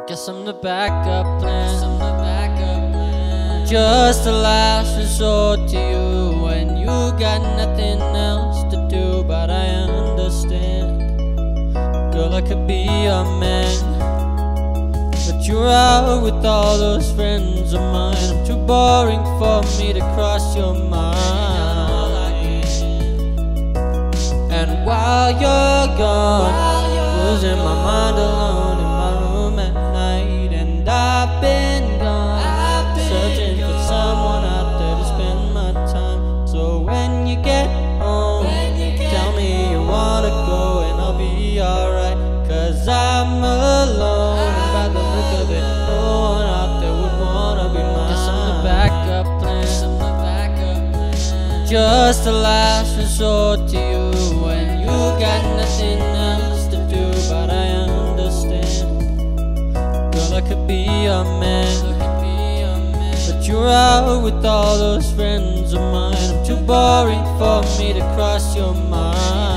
Guess I'm the backup plan. I'm just a last resort to you when you got nothing else to do. But I understand, girl, I could be your man, but you're out with all those friends of mine. I'm too boring for me to cross your mind. And while you're gone, losing my mind alone in my room at night. And I've been gone, searching for someone out there to spend my time. So when you get home, tell me you wanna go and I'll be alright. Cause I'm alone, and by the look of it, no one out there would wanna be mine. Guess I'm the backup plan. Just a last resort to you when you got nothing else to do. But I understand, girl, I could be your man, but you're out with all those friends of mine. I'm too boring for me to cross your mind.